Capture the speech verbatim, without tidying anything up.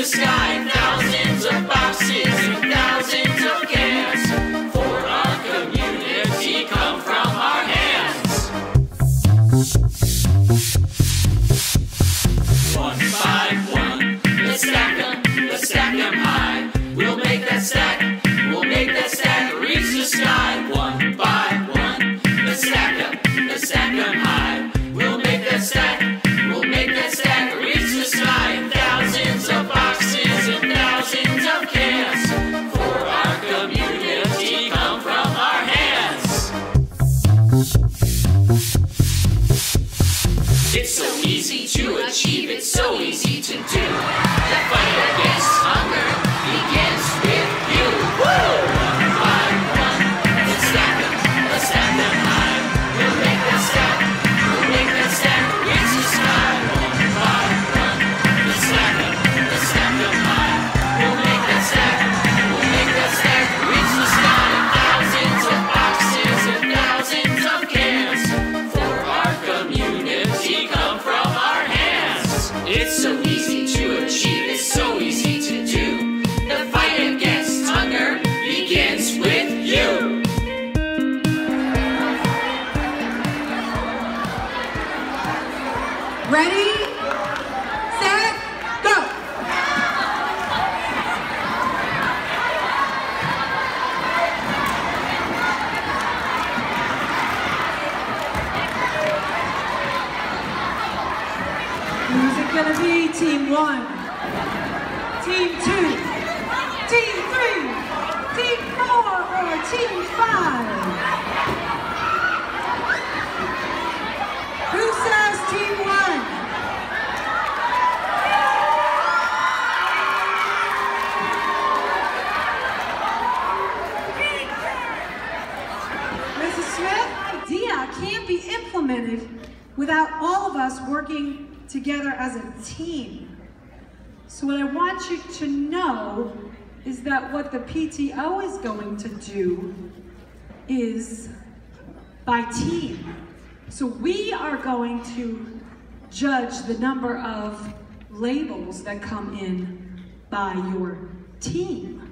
sky. Thousands of boxes and thousands of cans for our community come from our hands. One by one, let's stack them, let's stack them high. We'll make that stack, we'll make that stack reach the sky. One by one, let's stack them, let's stack them high. We'll make that stack, we'll make that stack reach the sky. Thousands of boxes and thousands of cans for our community come from our hands. It's so easy to achieve, it's so easy to do. The fight against hunger begins with you. Woo! One by one, let's stack them, let's stack them high. We'll make that stack, we'll make that stack reach the sky. One by one, let's stack them, let's stack them high. We'll make that stack, we'll make that stack reach the sky. Thousands of boxes and thousands of cans for our community come from our hands. It's so easy to achieve, it's so easy to do. The fight against hunger begins with you. Ready, set, go! Who's it gonna be? Team one, team two, team three, team four, or team five? Who says team one? Missus Smith, the idea can't be implemented without all of us working together as a team. So what I want you to know is that what the P T O is going to do is by team. So we are going to judge the number of labels that come in by your team.